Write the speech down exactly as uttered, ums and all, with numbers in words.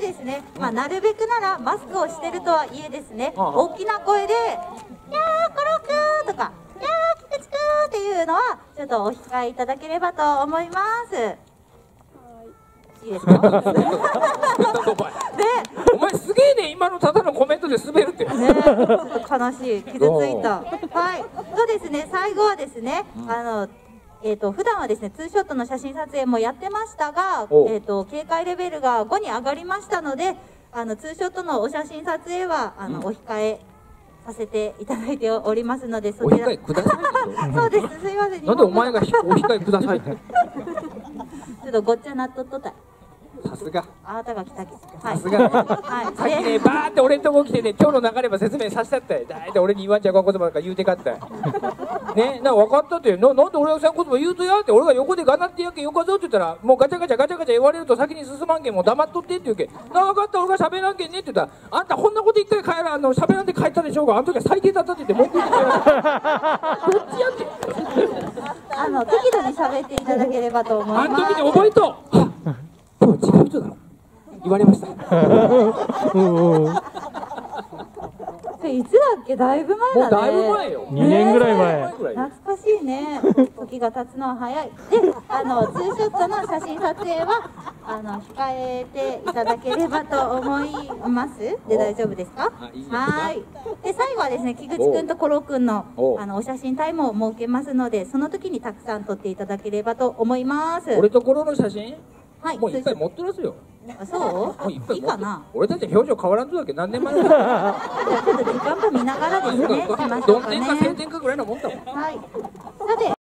ですね、まあ、なるべくならマスクをしてるとはいえですね、大きな声で「いやーコロくー」とか「いやーキクチクー」っていうのはちょっとお控えいただければと思います。いいですか？ね、 お前すげえね、今のただのコメントで滑るって。ね、 ちょっと悲しい、傷ついた。はい、そうですね、最後はですね、うん、あの。えーと普段はですねツーショットの写真撮影もやってましたが、えーと警戒レベルがごに上がりましたので、あのツーショットのお写真撮影はあの、うん、お控えさせていただいておりますので、そちら。お控えください。そうです、すいません。 なんでお前がお控えくださいって。ちょっとごっちゃなっとっとたい。 さすが。 あなたが来たけど。 さすが。はい。さっきね、バーって俺のとこ来てね、今日の流れば説明させたったよ。だいたい俺に言わんちゃうか言葉なんか言うてかったよ。ね、なんか分かったって、な、なんで俺がさん言葉言うとやって、俺が横でガナってやけんよかぞって言ったら、もうガチャガチャガチャガチャ言われると先に進まんけん、もう黙っとってって言うけん。な、分かった、俺が喋らんけんねって言ったら、あんたこんなこと言ったら帰らんの、喋らんで帰ったでしょうが、あの時は最低だったって言って文句言ってやる。どっちやって。 あの適度に喋っていただければと思います。 あの時に覚えと。今日違う人だろ。言われました。 いつだっけ、だいぶ前だね。 もうだいぶ前よ。 にねんぐらい前。 懐かしいね。時が経つのは早い。で、あのツーショットの写真撮影はあの控えていただければと思います。で大丈夫ですか？はい。で最後はですね、木口くんとコロくんのあのお写真タイムを設けますので、その時にたくさん撮っていただければと思います。 俺とコロの写真？ はい。 もういっぱい持ってますよ。 あ、そう？もういっぱいいいかな。 俺たち表情変わらんとだけ何年前だ。 じゃあちょっと時間も見ながらですね。しましょうかね。 どん点かせん点かぐらいのもんだもん。 はい。さて。